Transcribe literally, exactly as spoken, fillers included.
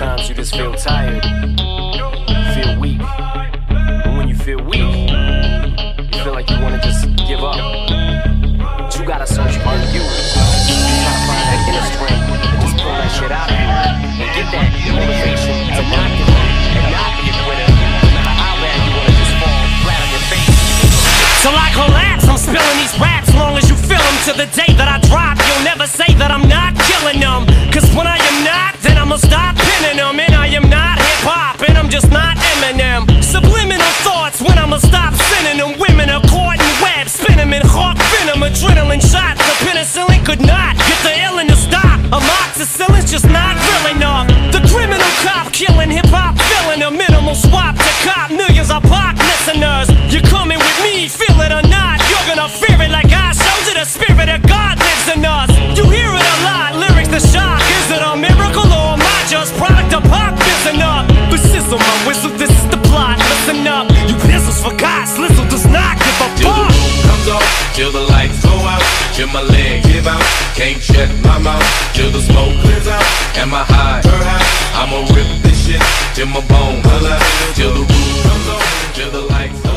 Sometimes you just feel tired, feel weak. And when you feel weak, you feel like you wanna just give up. But you gotta search for you. You gotta find that inner strength and just pull that shit out of you. And get that motivation to not give up and not be a quitter. No matter how bad you wanna just fall flat on your face. Till I collapse, I'm spilling these raps. Long as you feel them, to the day that I drop, you'll never say that I'm not killing them. Cause when I am not, then I'ma stop pinning them. And I am not hip-hop, and I'm just not Eminem. Subliminal thoughts when I'ma stop sending them. Women are caught in web, spin them in hawk venom. Adrenaline shots, the penicillin could not get the illin to stop. Amoxicillin's just not real enough. The criminal cop killing hip-hop, filling a minimal swap to cop millions of pop listeners. You're coming with me, feel it or not, you're gonna fear it like I showed you. The spirit of God lives in us. You hear it a lot, lyrics to shock. Is it a miracle or am I just product of pop? Listen up, but sizzle my whistle, this is the plot. Listen up, you pistols forgot, Slizzle does not give a Till fuck. the roof comes off, till the lights go out, till my leg give out, can't shut my mouth, till the smoke clears out. Am I high? I'ma rip this shit till my bone, till the roof comes off, till the lights go out.